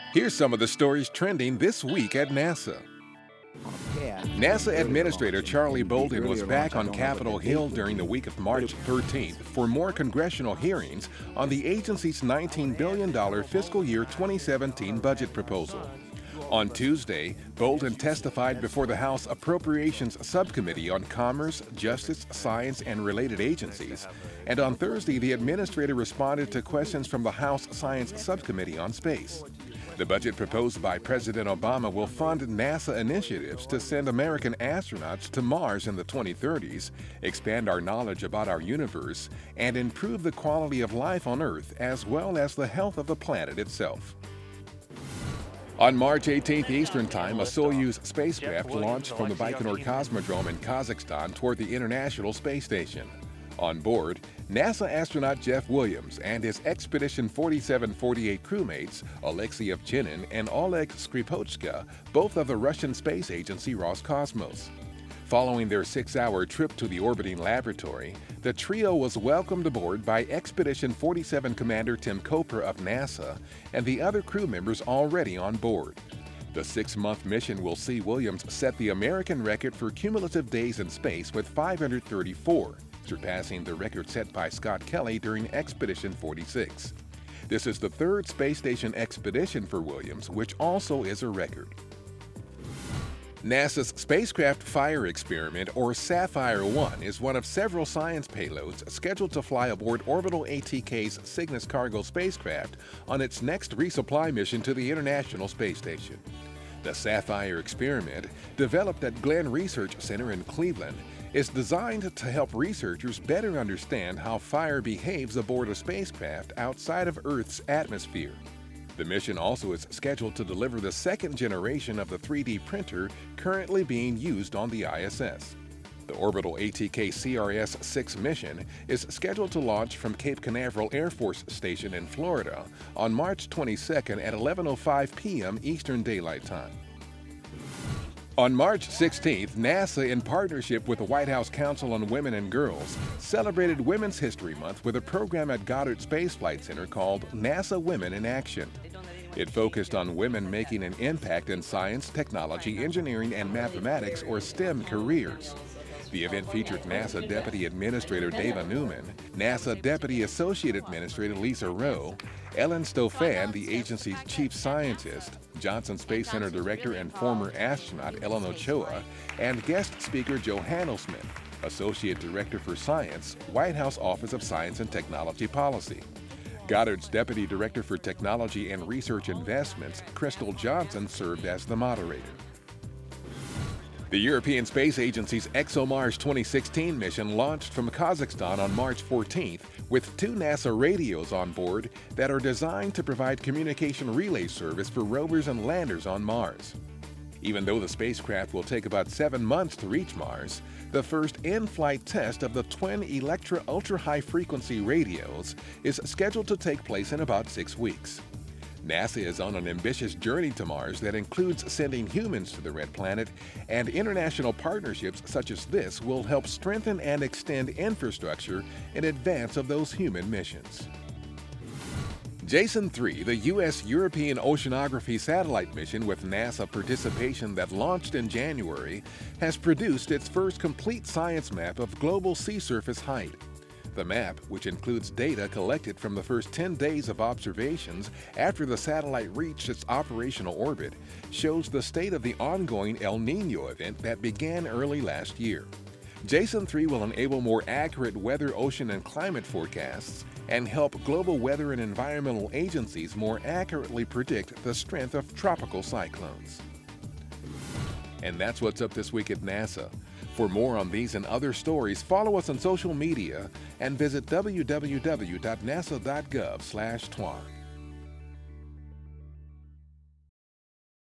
Here's some of the stories trending this week at NASA. NASA Administrator Charlie Bolden was back on Capitol Hill during the week of March 13th for more congressional hearings on the agency's $19 billion fiscal year 2017 budget proposal. On Tuesday, Bolden testified before the House Appropriations Subcommittee on Commerce, Justice, Science, and related agencies, and on Thursday, the administrator responded to questions from the House Science Subcommittee on space. The budget proposed by President Obama will fund NASA initiatives to send American astronauts to Mars in the 2030s, expand our knowledge about our universe, and improve the quality of life on Earth as well as the health of the planet itself. On March 18th Eastern Time, a Soyuz spacecraft launched from the Baikonur Cosmodrome in Kazakhstan toward the International Space Station. On board, NASA astronaut Jeff Williams and his Expedition 4748 crewmates, Alexei Ovchinin and Oleg Skripochka, both of the Russian space agency Roscosmos. Following their 6-hour trip to the orbiting laboratory, the trio was welcomed aboard by Expedition 47 Commander Tim Kopra of NASA and the other crew members already on board. The 6-month mission will see Williams set the American record for cumulative days in space with 534, surpassing the record set by Scott Kelly during Expedition 46. This is the third space station expedition for Williams, which also is a record. NASA's Spacecraft Fire Experiment, or Sapphire-1, is one of several science payloads scheduled to fly aboard Orbital ATK's Cygnus cargo spacecraft on its next resupply mission to the International Space Station. The Sapphire Experiment, developed at Glenn Research Center in Cleveland, is designed to help researchers better understand how fire behaves aboard a spacecraft outside of Earth's atmosphere. The mission also is scheduled to deliver the second generation of the 3D printer currently being used on the ISS. The Orbital ATK CRS-6 mission is scheduled to launch from Cape Canaveral Air Force Station in Florida on March 22nd at 11:05 p.m. Eastern Daylight Time. On March 16th, NASA, in partnership with the White House Council on Women and Girls, celebrated Women's History Month with a program at Goddard Space Flight Center called NASA Women in Action. It focused on women making an impact in science, technology, engineering, and mathematics, or STEM careers. The event featured NASA Deputy Administrator Dava Newman, NASA Deputy Associate Administrator Lisa Rowe, Ellen Stofan, the agency's Chief Scientist, Johnson Space Center Director and former astronaut Ellen Ochoa, and guest speaker Joe Handelsman, Associate Director for Science, White House Office of Science and Technology Policy. Goddard's Deputy Director for Technology and Research Investments, Crystal Johnson, served as the moderator. The European Space Agency's ExoMars 2016 mission launched from Kazakhstan on March 14th with 2 NASA radios on board that are designed to provide communication relay service for rovers and landers on Mars. Even though the spacecraft will take about 7 months to reach Mars, the first in-flight test of the twin Electra ultra-high-frequency radios is scheduled to take place in about 6 weeks. NASA is on an ambitious journey to Mars that includes sending humans to the Red Planet, and international partnerships such as this will help strengthen and extend infrastructure in advance of those human missions. Jason-3, the U.S. European Oceanography satellite mission with NASA participation that launched in January, has produced its first complete science map of global sea surface height. The map, which includes data collected from the first 10 days of observations after the satellite reached its operational orbit, shows the state of the ongoing El Niño event that began early last year. Jason-3 will enable more accurate weather, ocean, and climate forecasts and help global weather and environmental agencies more accurately predict the strength of tropical cyclones. And that's what's up this week at NASA. For more on these and other stories, follow us on social media and visit www.nasa.gov/twan.